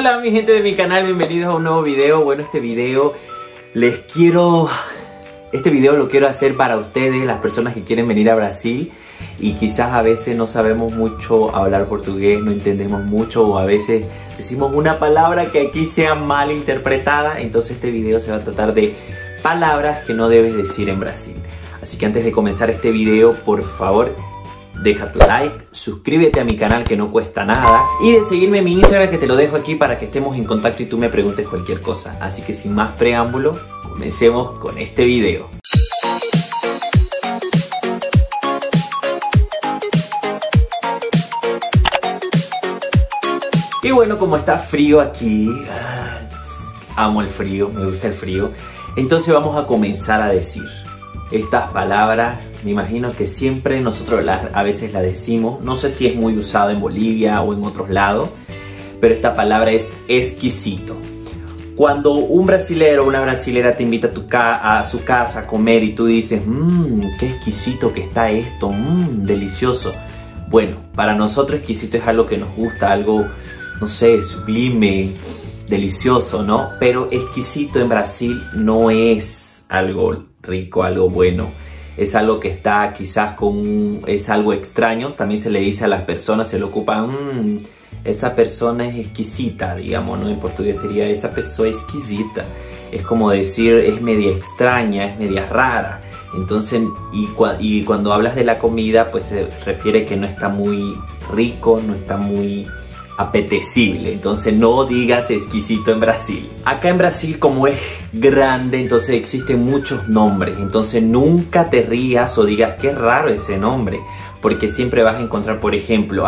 Hola mi gente de mi canal, bienvenidos a un nuevo video. Bueno, este video lo quiero hacer para ustedes, las personas que quieren venir a Brasil y quizás a veces no sabemos mucho hablar portugués, no entendemos mucho o a veces decimos una palabra que aquí sea mal interpretada. Entonces este video se va a tratar de palabras que no debes decir en Brasil. Así que antes de comenzar este video, por favor, deja tu like, suscríbete a mi canal que no cuesta nada y de seguirme en mi Instagram que te lo dejo aquí para que estemos en contacto y tú me preguntes cualquier cosa. Así que sin más preámbulo, comencemos con este video. Y bueno, como está frío aquí, amo el frío, me gusta el frío, entonces vamos a comenzar a decir estas palabras. Me imagino que siempre nosotros a veces la decimos, no sé si es muy usado en Bolivia o en otros lados, pero esta palabra es exquisito. Cuando un brasilero o una brasilera te invita a su casa a comer y tú dices, qué exquisito que está esto, delicioso. Bueno, para nosotros exquisito es algo que nos gusta, algo, no sé, sublime, delicioso, ¿no? Pero exquisito en Brasil no es algo rico, algo bueno. Es algo que está quizás es algo extraño. También se le dice a las personas, se le ocupa, esa persona es exquisita, digamos, ¿no? En portugués sería esa persona exquisita. Es como decir, es media extraña, es media rara. Entonces, y cuando hablas de la comida, pues se refiere que no está muy rico, no está muy apetecible. Entonces no digas exquisito en Brasil. Acá en Brasil, como es grande, entonces existen muchos nombres. Entonces nunca te rías o digas qué raro ese nombre, porque siempre vas a encontrar, por ejemplo,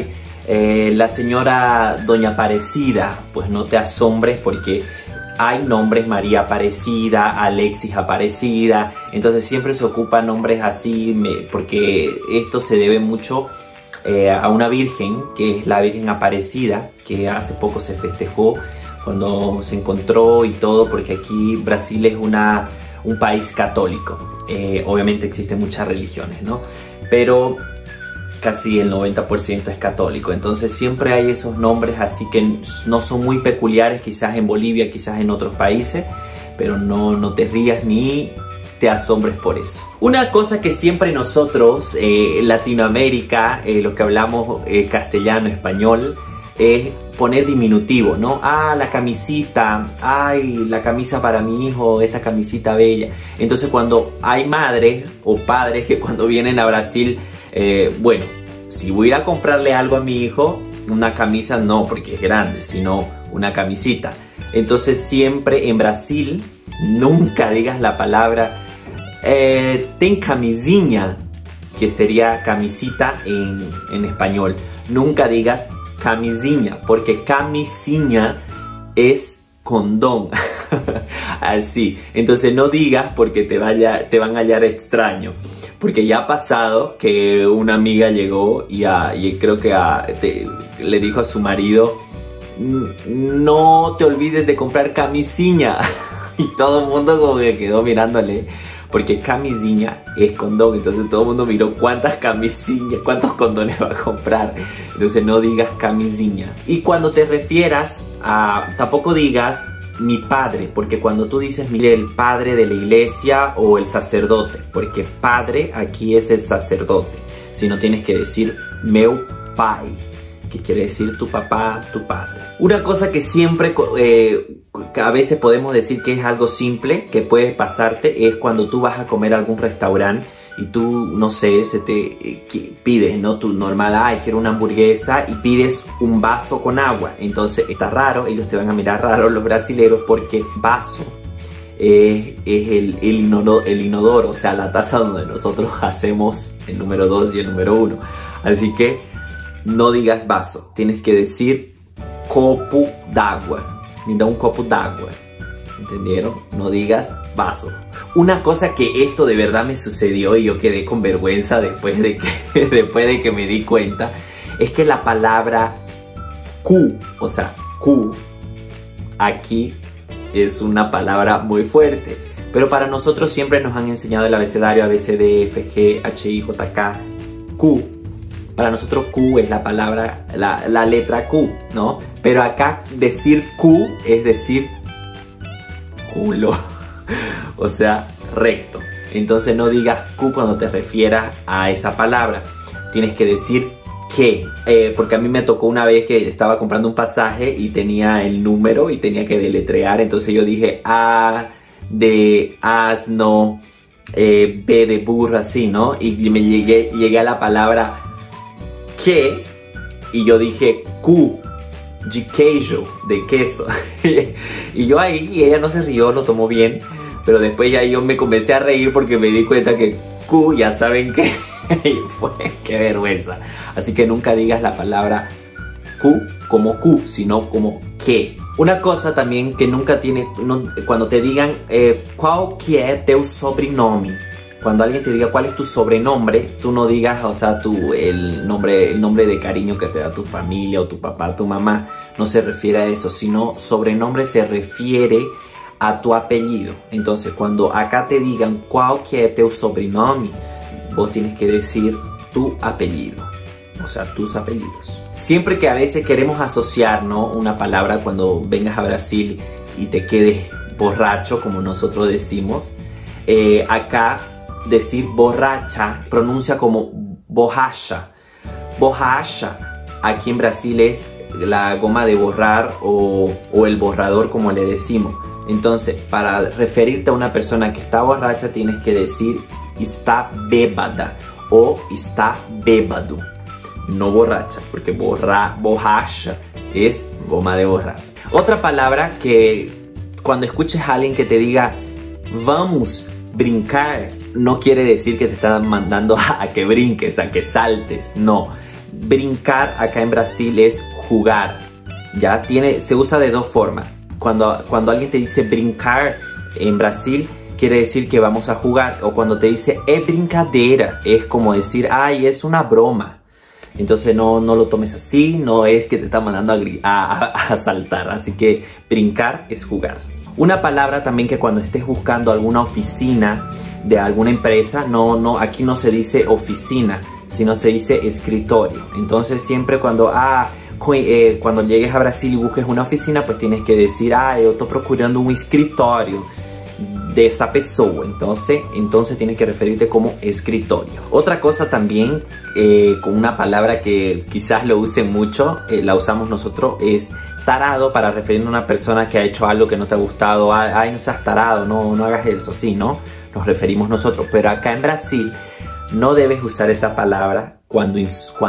la señora Doña Aparecida. Pues no te asombres porque hay nombres María Aparecida, Alexis Aparecida. Entonces siempre se ocupan nombres así porque esto se debe mucho a una virgen, que es la Virgen Aparecida, que hace poco se festejó cuando se encontró y todo, porque aquí Brasil es un país católico. Obviamente existen muchas religiones, ¿no? Pero casi el 90% es católico. Entonces siempre hay esos nombres así que no son muy peculiares, quizás en Bolivia, quizás en otros países, pero no te rías ni te asombres por eso. Una cosa que siempre nosotros, en Latinoamérica, los que hablamos castellano, español, es poner diminutivo, ¿no? La camisita, la camisa para mi hijo, esa camisita bella. Entonces cuando hay madres o padres que cuando vienen a Brasil, bueno, si voy a ir a comprarle algo a mi hijo, una camisa no, porque es grande, sino una camisita. Entonces siempre en Brasil, nunca digas la palabra ten camisinha, que sería camisita en español. Nunca digas camisinha, porque camisinha es condón. Así. Entonces no digas porque te van a hallar extraño. Porque ya ha pasado que una amiga llegó y creo que le dijo a su marido, no te olvides de comprar camisinha. Y todo el mundo como que quedó mirándole, porque camisinha es condón. Entonces todo el mundo miró cuántas camisinhas, cuántos condones va a comprar. Entonces no digas camisinha. Y cuando te refieras tampoco digas mi padre, porque cuando tú dices mire, el padre de la iglesia o el sacerdote, porque padre aquí es el sacerdote, sino tienes que decir meu pai, que quiere decir tu papá, tu padre. Una cosa que siempre, que a veces podemos decir que es algo simple, que puede pasarte, es cuando tú vas a comer a algún restaurante y tú, no sé, pides, ¿no? Tú normal, quiero una hamburguesa y pides un vaso con agua. Entonces está raro, ellos te van a mirar raro los brasileros, porque vaso es el inodoro, o sea, la taza donde nosotros hacemos el número 2 y el número 1. Así que no digas vaso, tienes que decir copo d'agua. Me da un copo d'agua. ¿Entendieron? No digas vaso. Una cosa que esto de verdad me sucedió y yo quedé con vergüenza después de que me di cuenta, es que la palabra Q, o sea, Q, aquí es una palabra muy fuerte. Pero para nosotros siempre nos han enseñado el abecedario A, B, C, D, F, G, H, I, J, K, Q. para nosotros Q es la palabra, la letra Q, ¿no? Pero acá decir Q es decir culo, o sea, recto. Entonces no digas Q cuando te refieras a esa palabra, tienes que decir que, porque a mí me tocó una vez que estaba comprando un pasaje y tenía el número y tenía que deletrear, entonces yo dije A de asno, B de burro, así, ¿no? Y me llegué a la palabra que y yo dije Q de queijo, de queso. Y yo ahí, y ella no se rió, lo tomó bien, pero después ya yo me comencé a reír porque me di cuenta que Q, ya saben que y fue, qué vergüenza. Así que nunca digas la palabra Q como Q, sino como que. Una cosa también que nunca tiene, cuando te digan ¿cuál que es teu sobrenome? Cuando alguien te diga cuál es tu sobrenombre, tú no digas, o sea, el nombre de cariño que te da tu familia o tu papá, tu mamá, no se refiere a eso, sino sobrenombre se refiere a tu apellido. Entonces, cuando acá te digan cuál que es teu sobrenome, vos tienes que decir tu apellido, o sea, tus apellidos. Siempre que a veces queremos asociar, ¿no?, una palabra cuando vengas a Brasil y te quedes borracho, como nosotros decimos, acá decir borracha pronuncia como borracha. Borracha aquí en Brasil es la goma de borrar o el borrador, como le decimos. Entonces, para referirte a una persona que está borracha, tienes que decir está bêbada o está bêbado. No borracha, porque borracha es goma de borrar. Otra palabra que cuando escuches a alguien que te diga vamos brincar, no quiere decir que te están mandando a que brinques, a que saltes, no. Brincar acá en Brasil es jugar, ya se usa de dos formas. Cuando alguien te dice brincar en Brasil, quiere decir que vamos a jugar, o cuando te dice es brincadeira, es como decir, ay, es una broma. Entonces no lo tomes así, no es que te está mandando a saltar, así que brincar es jugar. Una palabra también que cuando estés buscando alguna oficina de alguna empresa, aquí no se dice oficina, sino se dice escritorio. Entonces siempre cuando llegues a Brasil y busques una oficina, pues tienes que decir, yo estoy procurando un escritorio de esa persona. Entonces tienes que referirte como escritorio. Otra cosa también, con una palabra que quizás lo usen mucho, la usamos nosotros, es tarado, para referirnos a una persona que ha hecho algo que no te ha gustado. Ay, no seas tarado, no hagas eso, así, ¿no? Nos referimos nosotros. Pero acá en Brasil no debes usar esa palabra cuando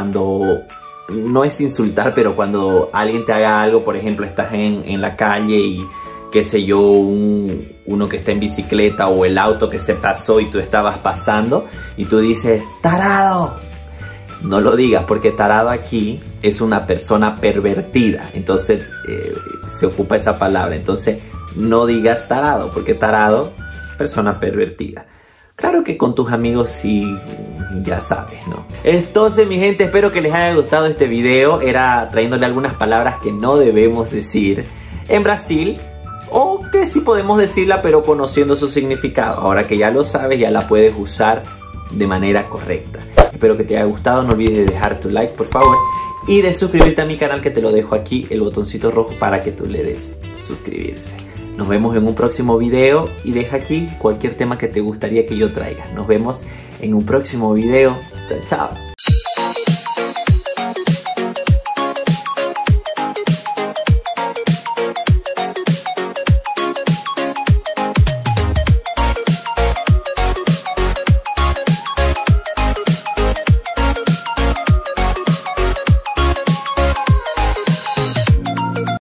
no es insultar, pero cuando alguien te haga algo, por ejemplo, estás en la calle y qué sé yo, uno que está en bicicleta o el auto que se pasó y tú estabas pasando y tú dices tarado. No lo digas, porque tarado aquí es una persona pervertida, entonces se ocupa esa palabra. Entonces no digas tarado, porque tarado, persona pervertida. Claro que con tus amigos sí, ya sabes, ¿no? Entonces, mi gente, espero que les haya gustado este video. Era trayéndole algunas palabras que no debemos decir en Brasil, o que sí podemos decirla, pero conociendo su significado. Ahora que ya lo sabes, ya la puedes usar de manera correcta. Espero que te haya gustado. No olvides de dejar tu like, por favor, y de suscribirte a mi canal, que te lo dejo aquí, el botoncito rojo, para que tú le des suscribirse. Nos vemos en un próximo video, y deja aquí cualquier tema que te gustaría que yo traiga. Nos vemos en un próximo video. Chao, chao.